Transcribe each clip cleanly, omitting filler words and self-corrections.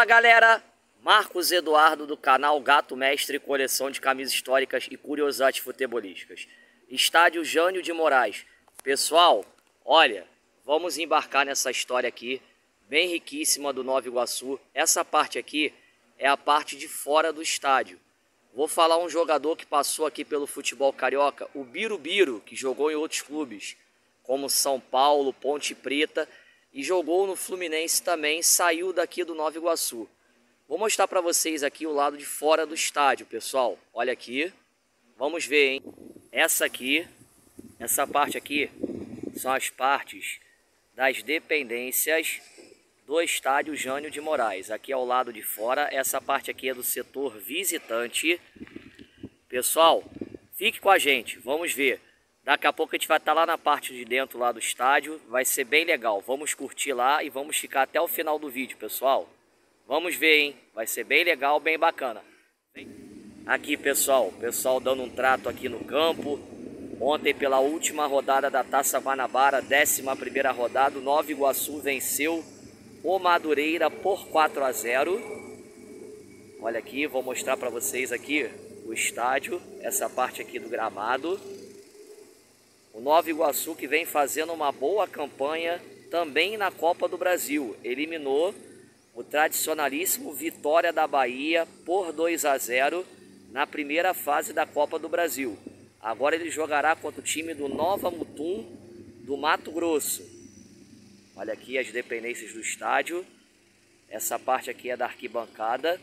Fala galera, Marcos Eduardo do canal Gato Mestre, coleção de camisas históricas e curiosidades futebolísticas. Estádio Jânio de Moraes. Pessoal, olha, vamos embarcar nessa história aqui, bem riquíssima do Nova Iguaçu. Essa parte aqui é a parte de fora do estádio. Vou falar um jogador que passou aqui pelo futebol carioca, o Birubiru, que jogou em outros clubes, como São Paulo, Ponte Preta, e jogou no Fluminense também, saiu daqui do Nova Iguaçu. Vou mostrar para vocês aqui o lado de fora do estádio, pessoal. Olha aqui, vamos ver, hein? Essa parte aqui, são as partes das dependências do estádio Jânio de Moraes. Aqui ao lado de fora, essa parte aqui é do setor visitante. Pessoal, fique com a gente, vamos ver. Daqui a pouco a gente vai estar lá na parte de dentro lá do estádio, vai ser bem legal. Vamos curtir lá e vamos ficar até o final do vídeo, pessoal. Vamos ver, hein? Vai ser bem legal, bem bacana. Aqui, pessoal, o pessoal dando um trato aqui no campo. Ontem, pela última rodada da Taça Guanabara, 11ª rodada, o Nova Iguaçu venceu o Madureira por 4-0. Olha aqui, vou mostrar para vocês aqui o estádio, essa parte aqui do gramado. O Nova Iguaçu que vem fazendo uma boa campanha também na Copa do Brasil. Eliminou o tradicionalíssimo Vitória da Bahia por 2-0 na primeira fase da Copa do Brasil. Agora ele jogará contra o time do Nova Mutum do Mato Grosso. Olha aqui as dependências do estádio. Essa parte aqui é da arquibancada.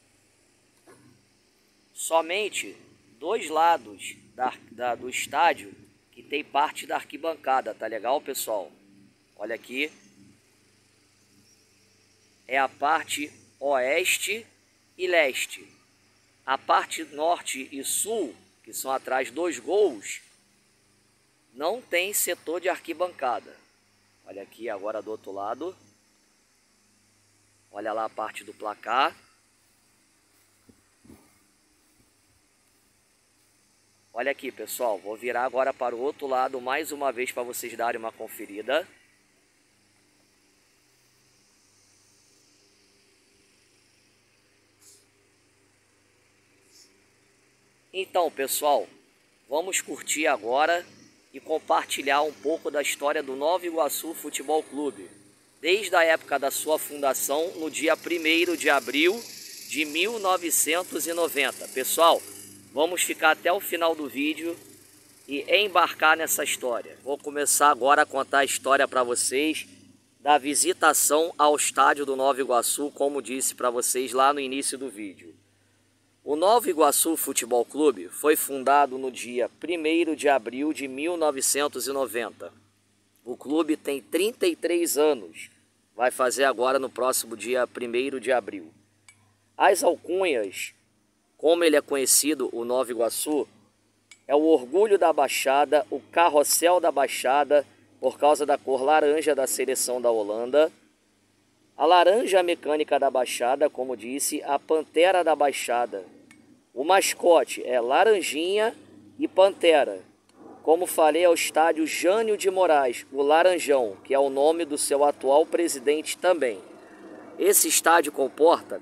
Somente dois lados do estádio que tem parte da arquibancada, tá legal, pessoal? Olha aqui. É a parte oeste e leste. A parte norte e sul, que são atrás dos gols, não tem setor de arquibancada. Olha aqui agora do outro lado. Olha lá a parte do placar. Olha aqui, pessoal, vou virar agora para o outro lado mais uma vez para vocês darem uma conferida. Então, pessoal, vamos curtir agora e compartilhar um pouco da história do Nova Iguaçu Futebol Clube, desde a época da sua fundação, no dia 1º de abril de 1990. Pessoal, vamos ficar até o final do vídeo e embarcar nessa história. Vou começar agora a contar a história para vocês da visitação ao estádio do Nova Iguaçu, como disse para vocês lá no início do vídeo. O Nova Iguaçu Futebol Clube foi fundado no dia 1º de abril de 1990. O clube tem 33 anos, vai fazer agora no próximo dia 1º de abril. As alcunhas, como ele é conhecido, o Nova Iguaçu, é o orgulho da Baixada, o carrossel da Baixada, por causa da cor laranja da seleção da Holanda, a laranja mecânica da Baixada, como disse, a pantera da Baixada. O mascote é laranjinha e pantera. Como falei, é o estádio Jânio de Moraes, o Laranjão, que é o nome do seu atual presidente também. Esse estádio comporta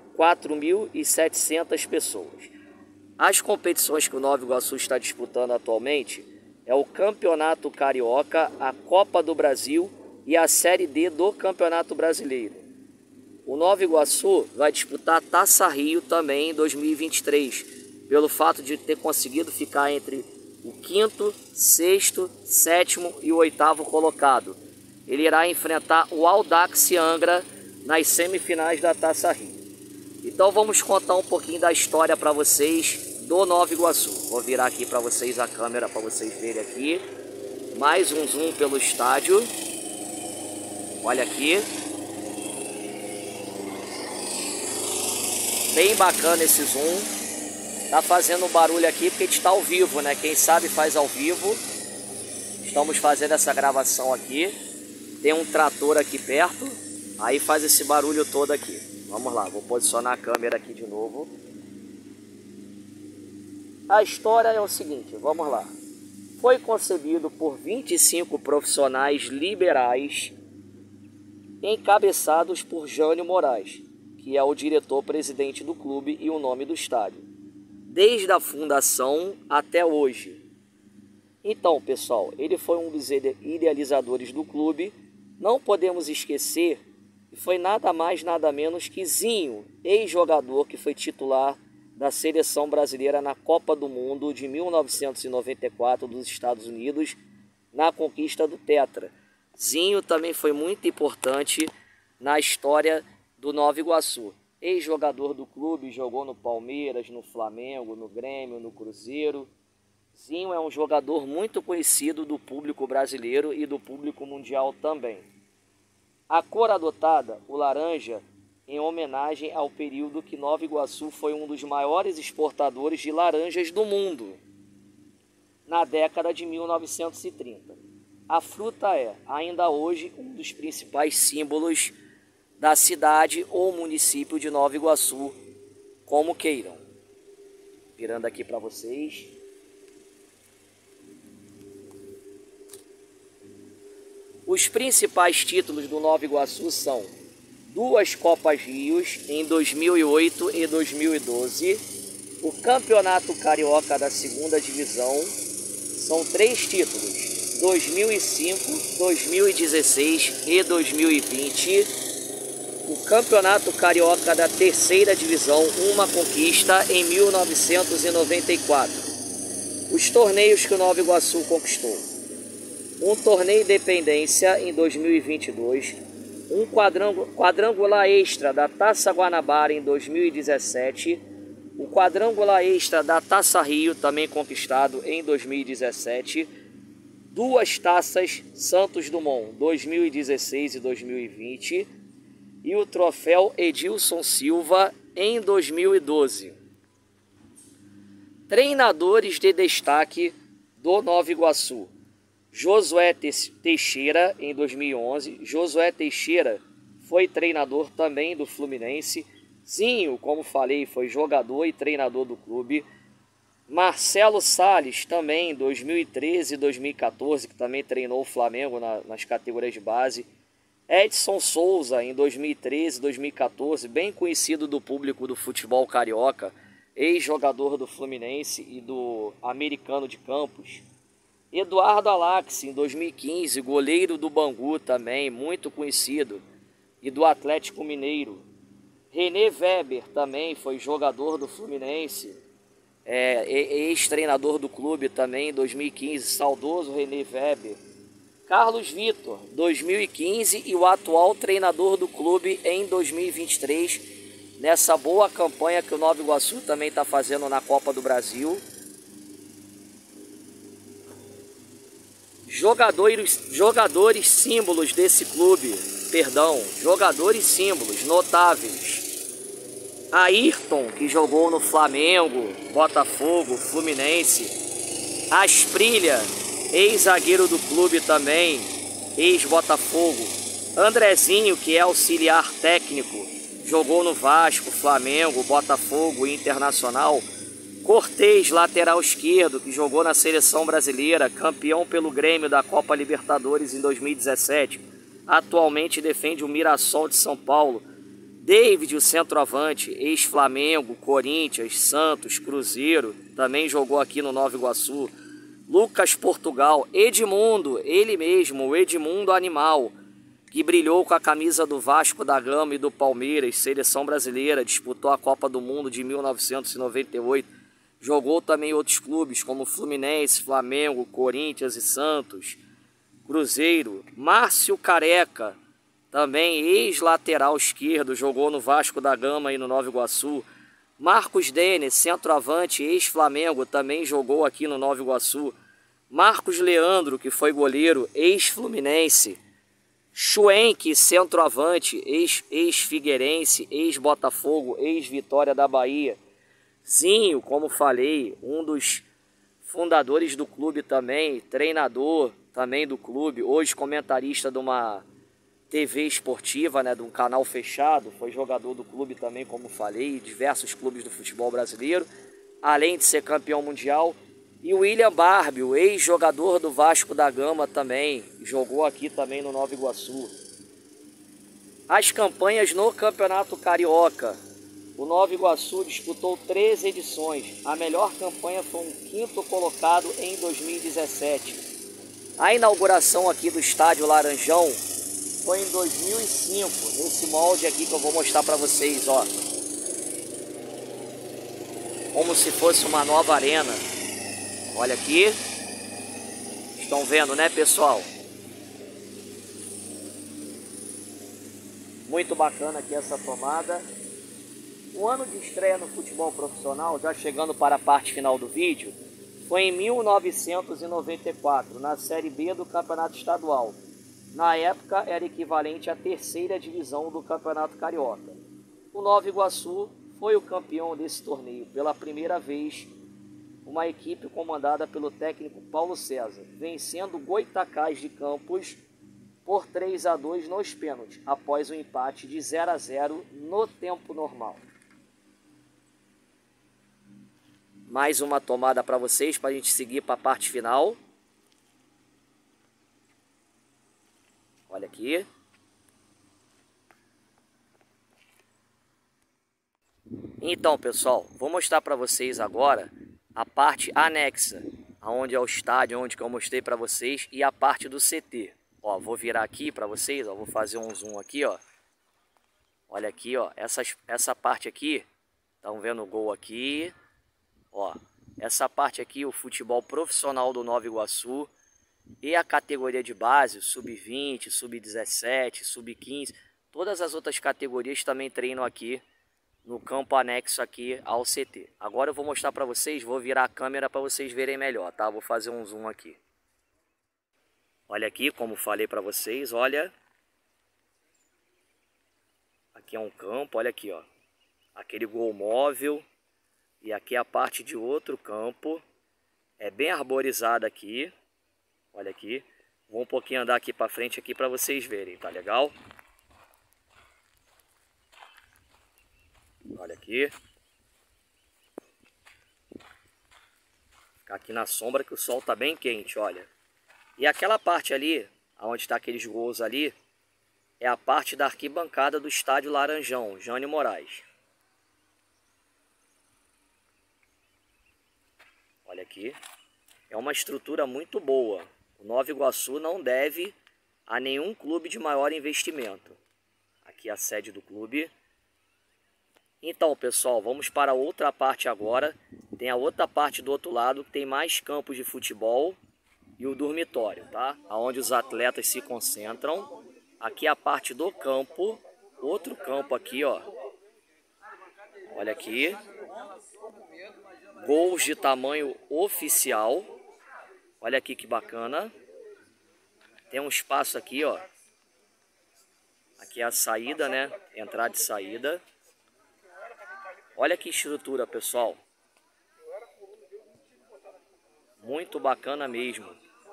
4.700 pessoas. As competições que o Nova Iguaçu está disputando atualmente é o Campeonato Carioca, a Copa do Brasil e a Série D do Campeonato Brasileiro. O Nova Iguaçu vai disputar a Taça Rio também em 2023, pelo fato de ter conseguido ficar entre o 5º, 6º, 7º e o 8º colocado. Ele irá enfrentar o Audax Angra nas semifinais da Taça Rio. Então vamos contar um pouquinho da história para vocês do Nova Iguaçu. Vou virar aqui para vocês a câmera para vocês verem aqui. Mais um zoom pelo estádio. Olha aqui. Bem bacana esse zoom. Tá fazendo um barulho aqui porque a gente está ao vivo, né? Quem sabe faz ao vivo. Estamos fazendo essa gravação aqui. Tem um trator aqui perto. Aí faz esse barulho todo aqui. Vamos lá, vou posicionar a câmera aqui de novo. A história é o seguinte, vamos lá. Foi concebido por 25 profissionais liberais encabeçados por Jânio Moraes, que é o diretor-presidente do clube e o nome do estádio, desde a fundação até hoje. Então, pessoal, ele foi um dos idealizadores do clube. Não podemos esquecer que foi nada mais, nada menos que Zinho, ex-jogador que foi titular da seleção brasileira na Copa do Mundo de 1994 dos Estados Unidos, na conquista do Tetra. Zinho também foi muito importante na história do Nova Iguaçu. Ex-jogador do clube, jogou no Palmeiras, no Flamengo, no Grêmio, no Cruzeiro. Zinho é um jogador muito conhecido do público brasileiro e do público mundial também. A cor adotada, o laranja, em homenagem ao período que Nova Iguaçu foi um dos maiores exportadores de laranjas do mundo, na década de 1930. A fruta é, ainda hoje, um dos principais símbolos da cidade ou município de Nova Iguaçu, como queiram. Virando aqui para vocês. Os principais títulos do Nova Iguaçu são 2 Copas Rios em 2008 e 2012, o Campeonato Carioca da 2ª Divisão, são 3 títulos, 2005, 2016 e 2020, o Campeonato Carioca da 3ª Divisão, uma conquista em 1994, os torneios que o Nova Iguaçu conquistou. Um torneio Independência em 2022, um quadrangular extra da Taça Guanabara em 2017, o quadrangular extra da Taça Rio, também conquistado em 2017, 2 taças Santos Dumont 2016 e 2020 e o troféu Edilson Silva em 2012. Treinadores de destaque do Nova Iguaçu: Josué Teixeira em 2011. Josué Teixeira foi treinador também do Fluminense. Zinho, como falei, foi jogador e treinador do clube. Marcelo Salles também em 2013 e 2014, que também treinou o Flamengo nas categorias de base. Edson Souza em 2013 e 2014, bem conhecido do público do futebol carioca, ex-jogador do Fluminense e do Americano de Campos. Eduardo Alax, em 2015, goleiro do Bangu também, muito conhecido, e do Atlético Mineiro. René Weber também foi jogador do Fluminense, ex-treinador do clube também em 2015, saudoso René Weber. Carlos Vitor, 2015, e o atual treinador do clube em 2023, nessa boa campanha que o Nova Iguaçu também está fazendo na Copa do Brasil. Jogadores símbolos desse clube, jogadores símbolos notáveis: Ayrton, que jogou no Flamengo, Botafogo, Fluminense; Asprilha, ex-zagueiro do clube também, ex-Botafogo; Andrezinho, que é auxiliar técnico, jogou no Vasco, Flamengo, Botafogo e Internacional; Cortez, lateral esquerdo, que jogou na seleção brasileira, campeão pelo Grêmio da Copa Libertadores em 2017, atualmente defende o Mirassol de São Paulo; David, o centroavante, ex-Flamengo, Corinthians, Santos, Cruzeiro, também jogou aqui no Nova Iguaçu; Lucas Portugal; Edmundo, ele mesmo, o Edmundo Animal, que brilhou com a camisa do Vasco da Gama e do Palmeiras, seleção brasileira, disputou a Copa do Mundo de 1998, jogou também em outros clubes como Fluminense, Flamengo, Corinthians e Santos, Cruzeiro. Márcio Careca, também ex-lateral esquerdo, jogou no Vasco da Gama e no Nova Iguaçu. Marcos Denis, centroavante, ex-Flamengo, também jogou aqui no Nova Iguaçu. Marcos Leandro, que foi goleiro, ex-Fluminense. Schwenk, centroavante, ex-Figueirense, ex-Botafogo, ex-Vitória da Bahia. Zinho, como falei, um dos fundadores do clube também, treinador também do clube, hoje comentarista de uma TV esportiva, né, de um canal fechado, foi jogador do clube também, como falei, diversos clubes do futebol brasileiro, além de ser campeão mundial. E o William Barbie, o ex-jogador do Vasco da Gama também, jogou aqui também no Nova Iguaçu. As campanhas no Campeonato Carioca. O Nova Iguaçu disputou 13 edições. A melhor campanha foi um 5º colocado em 2017. A inauguração aqui do Estádio Laranjão foi em 2005. Nesse molde aqui que eu vou mostrar para vocês, ó. Como se fosse uma nova arena. Olha aqui. Estão vendo, né, pessoal? Muito bacana aqui essa tomada. O ano de estreia no futebol profissional, já chegando para a parte final do vídeo, foi em 1994, na Série B do Campeonato Estadual. Na época, era equivalente à 3ª divisão do Campeonato Carioca. O Nova Iguaçu foi o campeão desse torneio pela primeira vez, uma equipe comandada pelo técnico Paulo César, vencendo o Goitacás de Campos por 3-2 nos pênaltis, após um empate de 0-0 no tempo normal. Mais uma tomada para vocês, para a gente seguir para a parte final. Olha aqui. Então, pessoal, vou mostrar para vocês agora a parte anexa, aonde é o estádio, onde que eu mostrei para vocês, e a parte do CT. Ó, vou virar aqui para vocês, ó, vou fazer um zoom aqui, ó. Olha aqui, ó, essa parte aqui, estão vendo o gol aqui? Ó, essa parte aqui, o futebol profissional do Nova Iguaçu e a categoria de base, sub-20, sub-17, sub-15, todas as outras categorias também treinam aqui no campo anexo aqui ao CT. Agora eu vou mostrar para vocês, vou virar a câmera para vocês verem melhor, tá? Vou fazer um zoom aqui. Olha aqui, como falei para vocês, olha. Aqui é um campo, olha aqui, ó. Aquele gol móvel. E aqui é a parte de outro campo. É bem arborizado aqui. Olha aqui. Vou um pouquinho andar aqui para frente aqui para vocês verem, tá legal? Olha aqui. Ficar aqui na sombra que o sol tá bem quente, olha. E aquela parte ali, onde está aqueles gols ali, é a parte da arquibancada do Estádio Laranjão, Jânio Moraes. Olha aqui, é uma estrutura muito boa. O Nova Iguaçu não deve a nenhum clube de maior investimento. Aqui é a sede do clube. Então, pessoal, vamos para outra parte agora. Tem a outra parte do outro lado, que tem mais campos de futebol e o dormitório, tá? Onde os atletas se concentram. Aqui é a parte do campo, outro campo aqui, ó. Olha aqui. Gols de tamanho oficial. Olha aqui que bacana. Tem um espaço aqui, ó. Aqui é a saída, né? Entrada e saída. Olha que estrutura, pessoal. Muito bacana mesmo.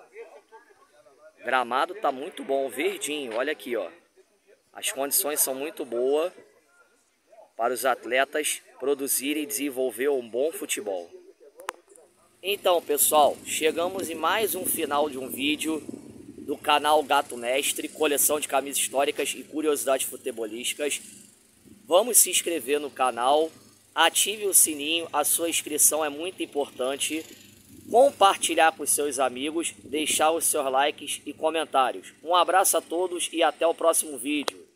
O gramado tá muito bom, verdinho. Olha aqui, ó. As condições são muito boas para os atletas produzirem e desenvolver um bom futebol. Então, pessoal, chegamos em mais um final de um vídeo do canal Gato Mestre, coleção de camisas históricas e curiosidades futebolísticas. Vamos se inscrever no canal, ative o sininho, a sua inscrição é muito importante. Compartilhar com seus amigos, deixar os seus likes e comentários. Um abraço a todos e até o próximo vídeo.